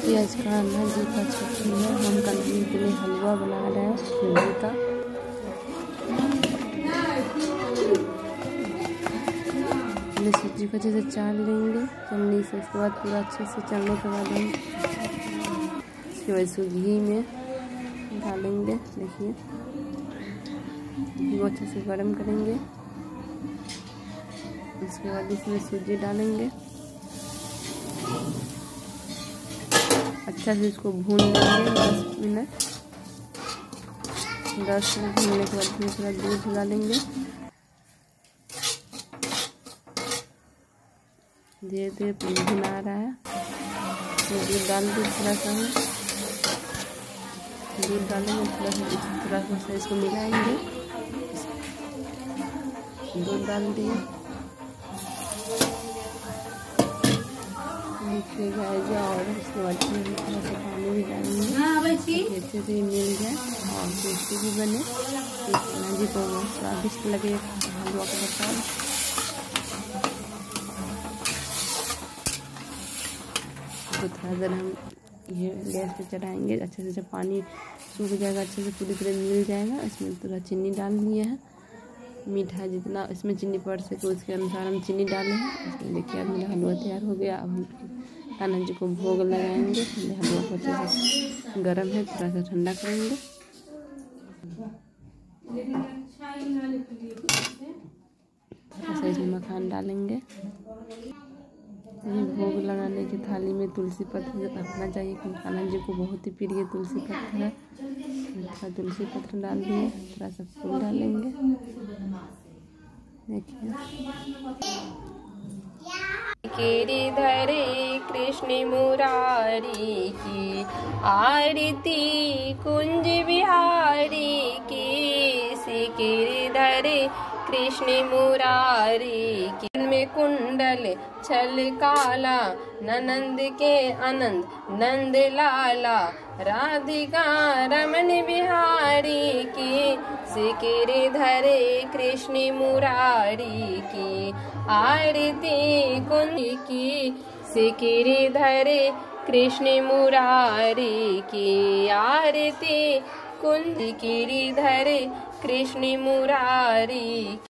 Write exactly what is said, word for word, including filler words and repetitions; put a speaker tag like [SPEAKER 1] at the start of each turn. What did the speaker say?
[SPEAKER 1] ये आज कान्हा जी का छठी है। हम कान्हा जी के लिए हलवा बना रहे हैं सूजी का। पहले सूजी को अच्छे से चाल लेंगे चलनी से। उसके बाद पूरा अच्छे से चलने के बाद हम इसके बाद इसको घी में डालेंगे। देखिए घी को अच्छे से गर्म करेंगे। उसके बाद इसमें सूजी डालेंगे। अच्छा से इसको भून लेंगे दस मिनट। दस मिनट भूनने के बाद फिर थोड़ा दूध डालेंगे। धीरे धीरे भुना रहा है। दूध डाल के थोड़ा सा दूध डालेंगे थोड़ा सा थोड़ा सा इसको मिलाएंगे। दूध डाल दिए। देखिए जाएगा और उसके बाद थोड़ा सा पानी भी डालेंगे अच्छे से मिल जाए और टेस्टी भी बने। कान्हा जी को बहुत स्वादिष्ट लगे हलवा का प्रसाद। तो थोड़ा देर हम ये गैस पे चढ़ाएंगे। अच्छे से जब पानी सूख जाएगा अच्छे से पूरी तरह मिल जाएगा। इसमें थोड़ा चीनी डाल दिए हैं। मीठा जितना इसमें चीनी पड़ सके उसके अनुसार हम चीनी डाले हैं। इसमें देखिए अब मेरा हलवा तैयार हो गया। अब हम कान्हा जी को भोग लगाएंगे। हलवा को अच्छे से गर्म है थोड़ा सा ठंडा करेंगे। थोड़ा सा इसमें मखान डालेंगे। ये भोग लगाने की थाली में तुलसी पत्र रखना चाहिए क्योंकि कान्हा जी को बहुत ही प्रिय तुलसी पत्र है। थोड़ा तुलसी पत्र डाल दिए। थोड़ा सा फूल डालेंगे। देखिए
[SPEAKER 2] गिरिधरे कृष्ण मुरारी की आरती कुंज बिहारी की। श्री गिरिधरे कृष्ण मुरारी की में कुंडल छल काला ननंद के आनंद नंद लाला राधिका रमन बिहारी की। श्री गिरिधरे कृष्ण मुरारी की आरती कुंज की। श्री गिरिधरे कृष्ण मुरारी की आरती कुंज गिरिधरे कृष्ण मुरारी।